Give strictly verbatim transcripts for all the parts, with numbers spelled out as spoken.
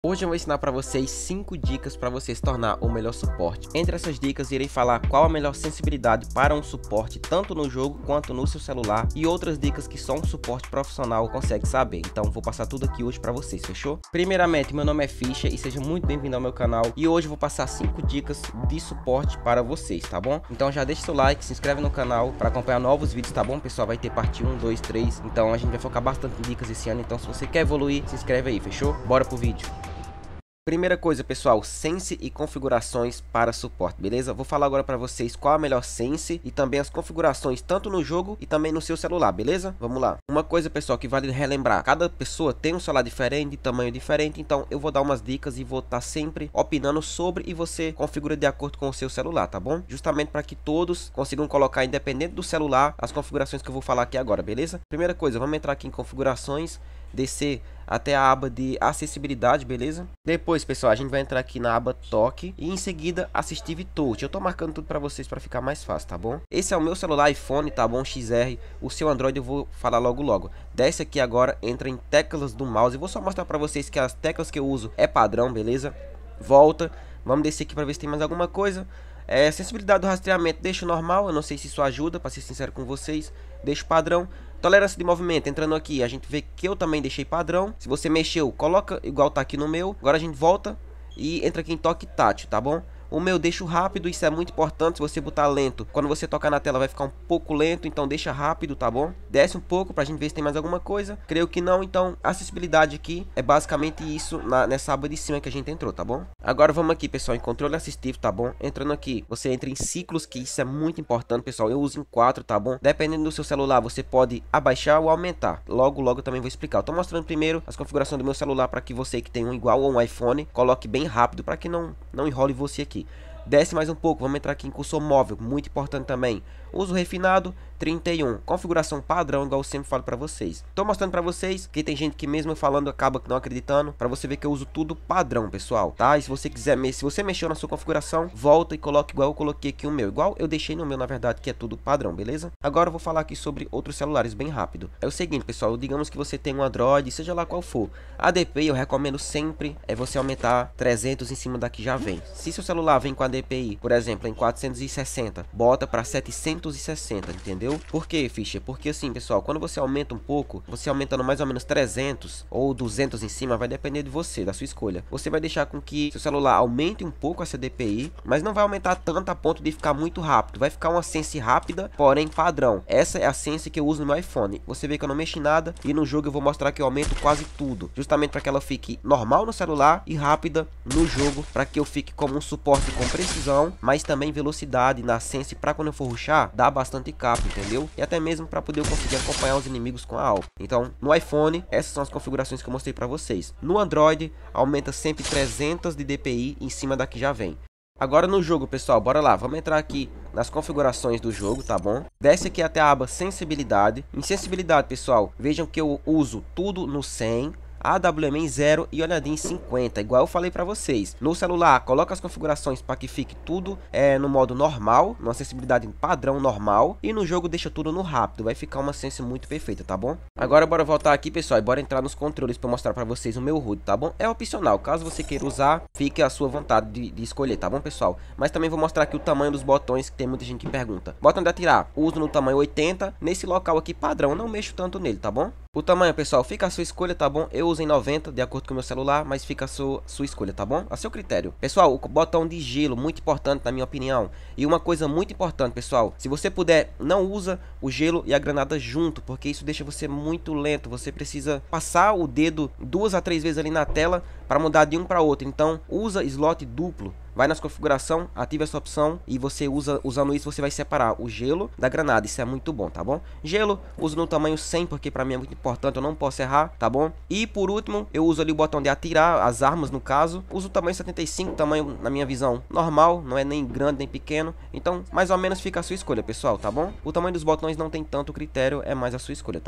Hoje eu vou ensinar para vocês cinco dicas para você se tornar o melhor suporte. Entre essas dicas irei falar qual a melhor sensibilidade para um suporte tanto no jogo quanto no seu celular e outras dicas que só um suporte profissional consegue saber. Então vou passar tudo aqui hoje para vocês, fechou? Primeiramente, meu nome é Ficha e seja muito bem-vindo ao meu canal e hoje eu vou passar cinco dicas de suporte para vocês, tá bom? Então já deixa seu like, se inscreve no canal para acompanhar novos vídeos, tá bom, pessoal? Vai ter parte um, dois, três, então a gente vai focar bastante em dicas esse ano, então se você quer evoluir, se inscreve aí, fechou? Bora pro vídeo. Primeira coisa, pessoal, sense e configurações para suporte, beleza? Vou falar agora para vocês qual a melhor sense e também as configurações tanto no jogo e também no seu celular, beleza? Vamos lá. Uma coisa, pessoal, que vale relembrar, cada pessoa tem um celular diferente, tamanho diferente, então eu vou dar umas dicas e vou estar sempre opinando sobre e você configura de acordo com o seu celular, tá bom? Justamente para que todos consigam colocar, independente do celular, as configurações que eu vou falar aqui agora, beleza? Primeira coisa, vamos entrar aqui em configurações, descer até a aba de acessibilidade, beleza? Depois, pessoal, a gente vai entrar aqui na aba toque e em seguida assistive touch. Eu tô marcando tudo para vocês para ficar mais fácil, tá bom? Esse é o meu celular iPhone, tá bom? X R. O seu Android eu vou falar logo logo. Desce aqui agora, entra em teclas do mouse. Eu vou só mostrar para vocês que as teclas que eu uso é padrão, beleza? Volta. Vamos descer aqui para ver se tem mais alguma coisa. É, sensibilidade do rastreamento deixo normal, eu não sei se isso ajuda, para ser sincero com vocês, deixo padrão. Tolerância de movimento, entrando aqui, a gente vê que eu também deixei padrão. Se você mexeu, coloca igual tá aqui no meu. Agora a gente volta e entra aqui em toque tátil, tá bom? O meu deixo rápido, isso é muito importante. Se você botar lento, quando você tocar na tela vai ficar um pouco lento, então deixa rápido, tá bom? Desce um pouco pra gente ver se tem mais alguma coisa. Creio que não, então acessibilidade aqui é basicamente isso na, nessa aba de cima que a gente entrou, tá bom? Agora vamos aqui, pessoal, em controle assistivo, tá bom? Entrando aqui, você entra em ciclos, que isso é muito importante, pessoal. Eu uso em quatro, tá bom? Dependendo do seu celular, você pode abaixar ou aumentar. Logo, logo eu também vou explicar. Eu tô mostrando primeiro as configurações do meu celular para que você que tem um igual ou um iPhone, coloque bem rápido para que não, não enrole você aqui. Desce mais um pouco, vamos entrar aqui em cursor móvel, muito importante também. Uso refinado, trinta e um. Configuração padrão, igual eu sempre falo para vocês. Tô mostrando para vocês, que tem gente que mesmo falando acaba não acreditando, para você ver que eu uso tudo padrão, pessoal, tá? E se você quiser, se você mexeu na sua configuração, volta e coloca igual eu coloquei aqui o meu. Igual eu deixei no meu, na verdade, que é tudo padrão, beleza? Agora eu vou falar aqui sobre outros celulares bem rápido. É o seguinte, pessoal, digamos que você tem um Android, seja lá qual for. A D P I eu recomendo sempre é você aumentar trezentos em cima da que já vem. Se seu celular vem com a D P I, por exemplo, em quatrocentos e sessenta, bota para setecentos e sessenta, entendeu? Por quê, Ficha? Porque assim, pessoal, quando você aumenta um pouco, você aumentando mais ou menos trezentos ou duzentos em cima, vai depender de você, da sua escolha. Você vai deixar com que seu celular aumente um pouco essa D P I, mas não vai aumentar tanto a ponto de ficar muito rápido. Vai ficar uma sense rápida, porém padrão. Essa é a sense que eu uso no meu iPhone. Você vê que eu não mexi nada e no jogo eu vou mostrar que eu aumento quase tudo, justamente para que ela fique normal no celular e rápida no jogo, para que eu fique como um suporte com precisão, mas também velocidade na sense para quando eu for rushar, dá bastante capa, entendeu? E até mesmo para poder eu conseguir acompanhar os inimigos com a alfa. Então, no iPhone, essas são as configurações que eu mostrei para vocês. No Android, aumenta sempre trezentos de D P I em cima da que já vem. Agora no jogo, pessoal, bora lá, vamos entrar aqui nas configurações do jogo, tá bom? Desce aqui até a aba sensibilidade. Em sensibilidade, pessoal, vejam que eu uso tudo no cem, A W M em zero e olhadinha em cinquenta, igual eu falei para vocês. No celular, coloca as configurações para que fique tudo é, no modo normal, numa sensibilidade padrão normal, e no jogo deixa tudo no rápido, vai ficar uma sense muito perfeita, tá bom? Agora bora voltar aqui, pessoal, e bora entrar nos controles para mostrar para vocês o meu H U D, tá bom? É opcional, caso você queira usar, fique à sua vontade de, de escolher, tá bom, pessoal? Mas também vou mostrar aqui o tamanho dos botões, que tem muita gente que pergunta. Botão de atirar, uso no tamanho oitenta, nesse local aqui padrão, não mexo tanto nele, tá bom? O tamanho, pessoal, fica a sua escolha, tá bom? Eu uso em noventa, de acordo com o meu celular, mas fica a sua, sua escolha, tá bom? A seu critério. Pessoal, o botão de gelo, muito importante na minha opinião. E uma coisa muito importante, pessoal, se você puder, não usa o gelo e a granada junto, porque isso deixa você muito lento. Você precisa passar o dedo duas a três vezes ali na tela para mudar de um para outro. Então, usa slot duplo. Vai nas configuração, ativa essa opção e você usa, usando isso você vai separar o gelo da granada, isso é muito bom, tá bom? Gelo, uso no tamanho cem porque pra mim é muito importante, eu não posso errar, tá bom? E por último, eu uso ali o botão de atirar, as armas no caso, uso o tamanho setenta e cinco, tamanho na minha visão normal, não é nem grande nem pequeno, então mais ou menos fica a sua escolha, pessoal, tá bom? O tamanho dos botões não tem tanto critério, é mais a sua escolha, tá bom?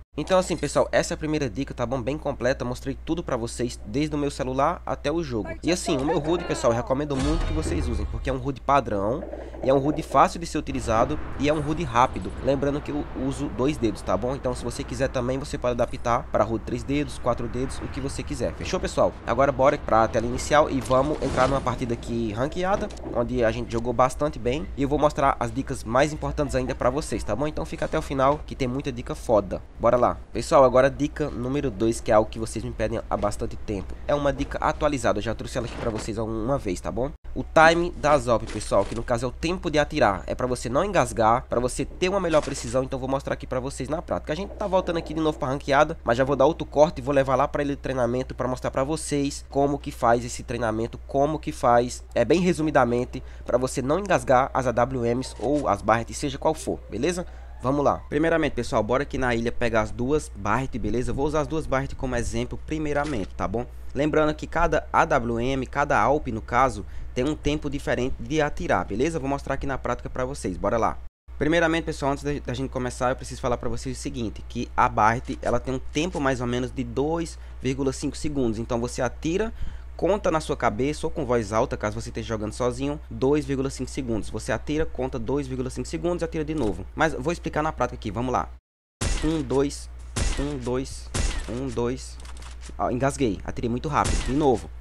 Então assim, pessoal, essa é a primeira dica, tá bom? Bem completa, mostrei tudo pra vocês, desde o meu celular até o jogo. E assim, o meu H U D, pessoal, eu recomendo muito que vocês usem, porque é um H U D padrão, é um H U D fácil de ser utilizado e é um H U D rápido. Lembrando que eu uso dois dedos, tá bom? Então se você quiser também, você pode adaptar para H U D três dedos, quatro dedos, o que você quiser. Fechou, pessoal? Agora bora pra tela inicial e vamos entrar numa partida aqui ranqueada, onde a gente jogou bastante bem. E eu vou mostrar as dicas mais importantes ainda pra vocês, tá bom? Então fica até o final, que tem muita dica foda. Bora lá. Pessoal, agora a dica número dois, que é algo que vocês me pedem há bastante tempo. É uma dica atualizada, eu já trouxe ela aqui pra vocês uma vez, tá bom? O time das A W P, pessoal, que no caso é o tempo de atirar. É pra você não engasgar, pra você ter uma melhor precisão. Então vou mostrar aqui pra vocês na prática. A gente tá voltando aqui de novo pra ranqueada, mas já vou dar outro corte e vou levar lá pra ele de treinamento pra mostrar pra vocês como que faz esse treinamento, como que faz, é bem resumidamente, pra você não engasgar as A W Ms ou as Barret, seja qual for, beleza? Vamos lá. Primeiramente, pessoal, bora aqui na ilha pegar as duas Barret, beleza? Eu vou usar as duas Barret como exemplo primeiramente, tá bom? Lembrando que cada A W M, cada A W P no caso, tem um tempo diferente de atirar, beleza? Vou mostrar aqui na prática pra vocês, bora lá. Primeiramente, pessoal, antes da gente começar, eu preciso falar pra vocês o seguinte, que a Barret, ela tem um tempo mais ou menos de dois vírgula cinco segundos. Então você atira, conta na sua cabeça ou com voz alta, caso você esteja jogando sozinho, dois vírgula cinco segundos. Você atira, conta dois vírgula cinco segundos e atira de novo. Mas vou explicar na prática aqui, vamos lá. um, dois, um, dois, um, dois. Ó, engasguei, atirei muito rápido. De novo.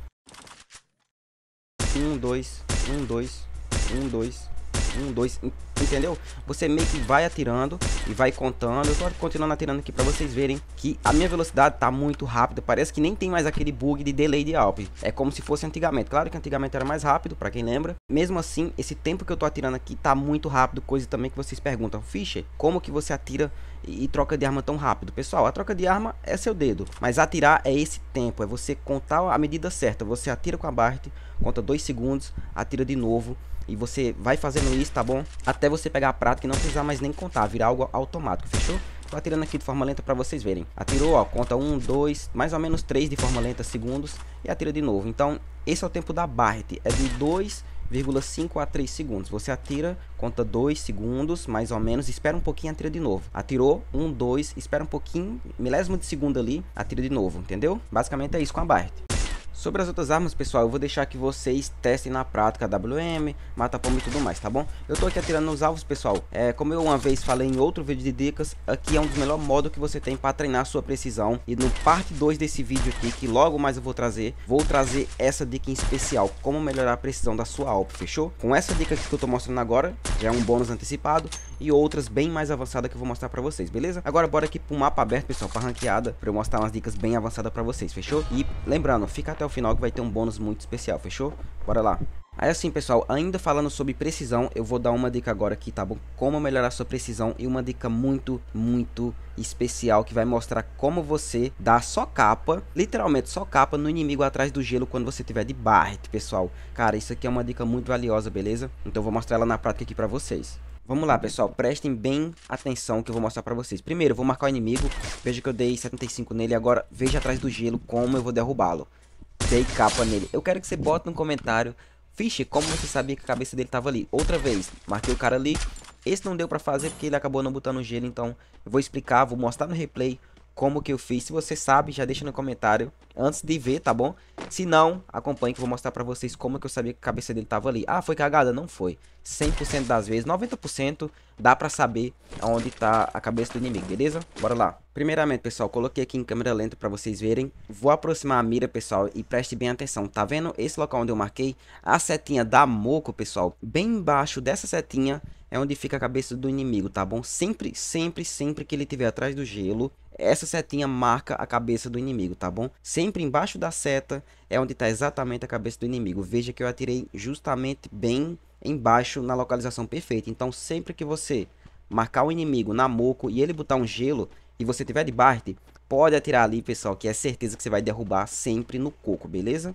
um, dois, um, dois, um, dois, um, dois. Entendeu? Você meio que vai atirando e vai contando. Eu tô continuando atirando aqui pra vocês verem que a minha velocidade tá muito rápida. Parece que nem tem mais aquele bug de delay de A W P. É como se fosse antigamente. Claro que antigamente era mais rápido, pra quem lembra. Mesmo assim, esse tempo que eu tô atirando aqui tá muito rápido. Coisa também que vocês perguntam: Fischer, como que você atira e troca de arma tão rápido? Pessoal, a troca de arma é seu dedo, mas atirar é esse tempo. É você contar a medida certa. Você atira com a Barret, conta dois segundos, atira de novo. E você vai fazendo isso, tá bom? Até você pegar a prática e não precisar mais nem contar, virar algo automático, fechou? Tô atirando aqui de forma lenta pra vocês verem. Atirou, ó, conta um, dois, mais ou menos três de forma lenta segundos e atira de novo. Então, esse é o tempo da Barret, é de dois vírgula cinco a três segundos. Você atira, conta dois segundos, mais ou menos, espera um pouquinho, atira de novo. Atirou, um, dois, espera um pouquinho, milésimo de segundo ali, atira de novo, entendeu? Basicamente é isso com a Barret. Sobre as outras armas, pessoal, eu vou deixar que vocês testem na prática a W M, mata-pombo e tudo mais, tá bom? Eu tô aqui atirando nos alvos, pessoal. É, como eu uma vez falei em outro vídeo de dicas, aqui é um dos melhores modos que você tem para treinar a sua precisão. E no parte dois desse vídeo aqui, que logo mais eu vou trazer, vou trazer essa dica em especial, como melhorar a precisão da sua A W P, fechou? Com essa dica aqui que eu tô mostrando agora, já é um bônus antecipado, e outras bem mais avançadas que eu vou mostrar pra vocês, beleza? Agora bora aqui pro mapa aberto, pessoal, pra ranqueada, pra eu mostrar umas dicas bem avançadas pra vocês, fechou? E lembrando, fica até o final que vai ter um bônus muito especial, fechou? Bora lá. Aí assim, pessoal, ainda falando sobre precisão, eu vou dar uma dica agora aqui, tá bom? Como melhorar sua precisão e uma dica muito, muito especial que vai mostrar como você dá só capa, literalmente só capa no inimigo atrás do gelo quando você tiver de Barret, pessoal. Cara, isso aqui é uma dica muito valiosa, beleza? Então eu vou mostrar ela na prática aqui pra vocês. Vamos lá, pessoal, prestem bem atenção que eu vou mostrar pra vocês. Primeiro, eu vou marcar o inimigo, veja que eu dei setenta e cinco nele, agora veja atrás do gelo como eu vou derrubá-lo. Dei capa nele. Eu quero que você bote no comentário, Fischer, como você sabia que a cabeça dele tava ali? Outra vez, marquei o cara ali. Esse não deu pra fazer porque ele acabou não botando gelo, então eu vou explicar, vou mostrar no replay como que eu fiz. Se você sabe, já deixa no comentário antes de ver, tá bom? Se não, acompanhe que eu vou mostrar pra vocês como que eu sabia que a cabeça dele tava ali. Ah, foi cagada? Não foi. cem por cento das vezes, noventa por cento dá pra saber onde tá a cabeça do inimigo, beleza? Bora lá. Primeiramente, pessoal, coloquei aqui em câmera lenta pra vocês verem. Vou aproximar a mira, pessoal, e preste bem atenção. Tá vendo esse local onde eu marquei? A setinha da Moco, pessoal, bem embaixo dessa setinha é onde fica a cabeça do inimigo, tá bom? Sempre, sempre, sempre que ele estiver atrás do gelo, essa setinha marca a cabeça do inimigo, tá bom? Sempre embaixo da seta é onde está exatamente a cabeça do inimigo. Veja que eu atirei justamente bem embaixo na localização perfeita. Então sempre que você marcar o inimigo na Moco e ele botar um gelo e você tiver de Barret, pode atirar ali, pessoal, que é certeza que você vai derrubar sempre no coco, beleza?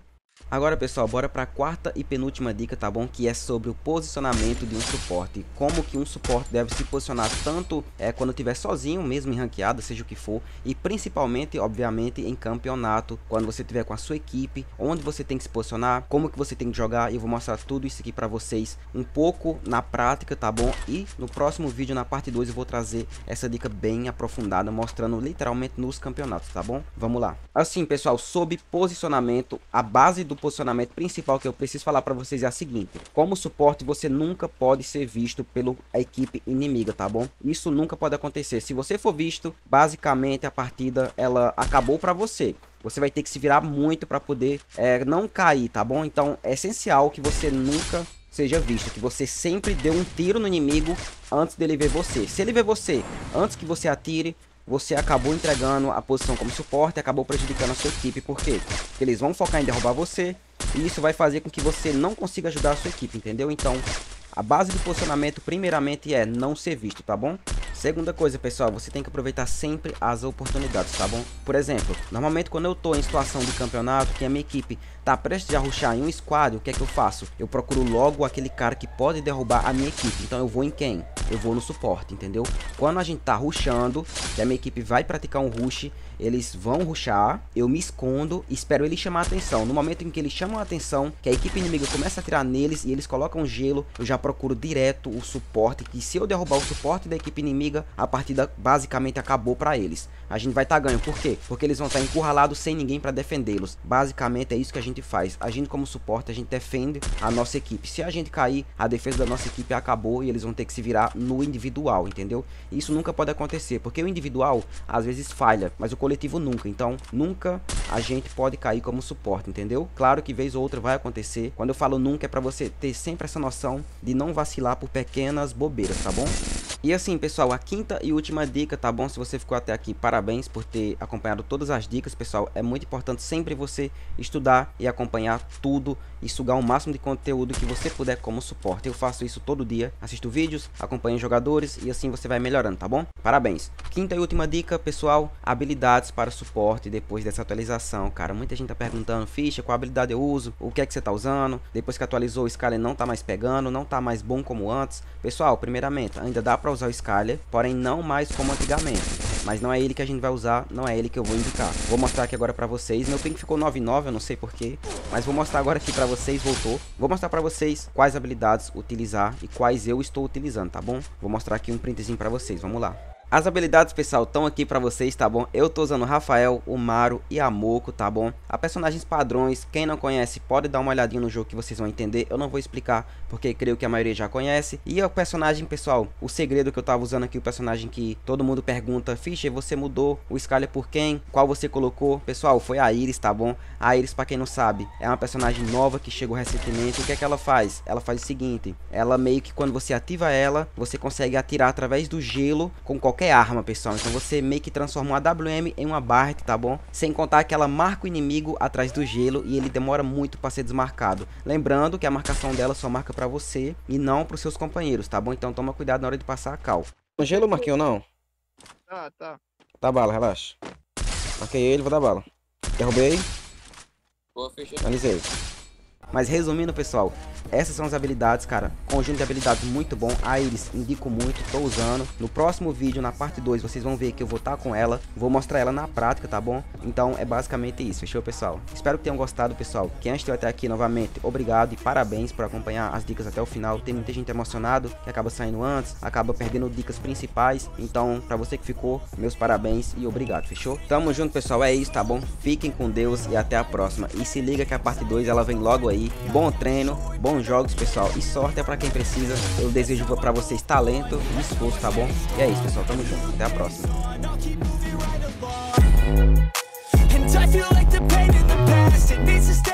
Agora, pessoal, bora para a quarta e penúltima dica, tá bom? Que é sobre o posicionamento de um suporte. Como que um suporte deve se posicionar tanto é, quando estiver sozinho, mesmo em ranqueada, seja o que for. E principalmente, obviamente, em campeonato. Quando você estiver com a sua equipe, onde você tem que se posicionar, como que você tem que jogar. E eu vou mostrar tudo isso aqui para vocês um pouco na prática, tá bom? E no próximo vídeo, na parte dois, eu vou trazer essa dica bem aprofundada, mostrando literalmente nos campeonatos, tá bom? Vamos lá. Assim, pessoal, sobre posicionamento, a base do posicionamento principal que eu preciso falar para vocês é a seguinte: como suporte, você nunca pode ser visto pela equipe inimiga, tá bom? Isso nunca pode acontecer. Se você for visto, basicamente a partida ela acabou para você. Você vai ter que se virar muito para poder é, não cair, tá bom? Então é essencial que você nunca seja visto, que você sempre dê um tiro no inimigo antes dele ver você. Se ele ver você antes que você atire, você acabou entregando a posição como suporte e acabou prejudicando a sua equipe. Por quê? Porque eles vão focar em derrubar você e isso vai fazer com que você não consiga ajudar a sua equipe, entendeu? Então, a base do posicionamento primeiramente é não ser visto, tá bom? Segunda coisa, pessoal, você tem que aproveitar sempre as oportunidades, tá bom? Por exemplo, normalmente quando eu tô em situação de campeonato, que a minha equipe tá prestes a rushar em um squad, o que é que eu faço? Eu procuro logo aquele cara que pode derrubar a minha equipe. Então eu vou em quem? Eu vou no suporte, entendeu? Quando a gente tá rushando, que a minha equipe vai praticar um rush, eles vão rushar, eu me escondo e espero eles chamar a atenção. No momento em que eles chamam a atenção, que a equipe inimiga começa a atirar neles e eles colocam gelo, eu já procuro direto o suporte, que se eu derrubar o suporte da equipe inimiga, a partida basicamente acabou para eles. A gente vai estar tá ganho. Por quê? Porque eles vão estar tá encurralados sem ninguém para defendê-los. Basicamente é isso que a gente faz. A gente como suporte, a gente defende a nossa equipe. Se a gente cair, a defesa da nossa equipe acabou e eles vão ter que se virar no individual, entendeu? Isso nunca pode acontecer, porque o individual às vezes falha, mas o coletivo nunca. Então nunca a gente pode cair como suporte, entendeu? Claro que vez ou outra vai acontecer. Quando eu falo nunca, é para você ter sempre essa noção de não vacilar por pequenas bobeiras, tá bom? E assim, pessoal, a quinta e última dica, tá bom? Se você ficou até aqui, parabéns por ter acompanhado todas as dicas, pessoal. É muito importante sempre você estudar e acompanhar tudo e sugar o máximo de conteúdo que você puder como suporte. Eu faço isso todo dia, assisto vídeos, acompanho jogadores e assim você vai melhorando, tá bom? Parabéns. Quinta e última dica, pessoal, habilidades para suporte depois dessa atualização, cara. Muita gente tá perguntando, ficha, qual habilidade eu uso, o que é que você tá usando? Depois que atualizou, o Scaler não tá mais pegando, não tá mais bom como antes. Pessoal, primeiramente, ainda dá para usar o Scaler, porém não mais como antigamente. Mas não é ele que a gente vai usar, não é ele que eu vou indicar. Vou mostrar aqui agora pra vocês. Meu ping ficou nove nove, eu não sei porquê, mas vou mostrar agora aqui pra vocês, voltou. Vou mostrar pra vocês quais habilidades utilizar e quais eu estou utilizando, tá bom? Vou mostrar aqui um printzinho pra vocês, vamos lá. As habilidades, pessoal, estão aqui pra vocês, tá bom? Eu tô usando o Rafael, o Maru e a Moco, tá bom? A personagens padrões, quem não conhece pode dar uma olhadinha no jogo que vocês vão entender. Eu não vou explicar porque creio que a maioria já conhece. E o personagem, pessoal, o segredo que eu tava usando aqui, o personagem que todo mundo pergunta, Fischer, você mudou o Scaler por quem? Qual você colocou? Pessoal, foi a Iris, tá bom? A Iris, pra quem não sabe, é uma personagem nova que chegou recentemente. O que é que ela faz? Ela faz o seguinte, ela meio que quando você ativa ela, você consegue atirar através do gelo com qualquer arma, pessoal. Então você meio que transforma uma A W M em uma Bart, tá bom? Sem contar que ela marca o inimigo atrás do gelo e ele demora muito para ser desmarcado. Lembrando que a marcação dela só marca para você e não para os seus companheiros, tá bom? Então toma cuidado na hora de passar a cal. No gelo, Marquinhos, não? Ah, tá. Dá bala, relaxa. Marquei ele, vou dar bala. Derrubei. Boa, fechou. Finalizei. Mas resumindo, pessoal, essas são as habilidades, cara. Conjunto de habilidades muito bom. A Iris indico muito, tô usando. No próximo vídeo, na parte dois, vocês vão ver que eu vou estar com ela. Vou mostrar ela na prática, tá bom? Então é basicamente isso, fechou, pessoal? Espero que tenham gostado, pessoal. Quem assistiu até aqui, novamente, obrigado e parabéns por acompanhar as dicas até o final. Tem muita gente emocionado que acaba saindo antes, acaba perdendo dicas principais. Então, pra você que ficou, meus parabéns e obrigado, fechou? Tamo junto, pessoal, é isso, tá bom? Fiquem com Deus e até a próxima. E se liga que a parte dois, ela vem logo aí. Bom treino, bons jogos, pessoal, e sorte é pra quem precisa. Eu desejo pra vocês talento e esforço, tá bom? E é isso, pessoal, tamo junto, até a próxima. And I feel like the pain in the past, it needs to stay.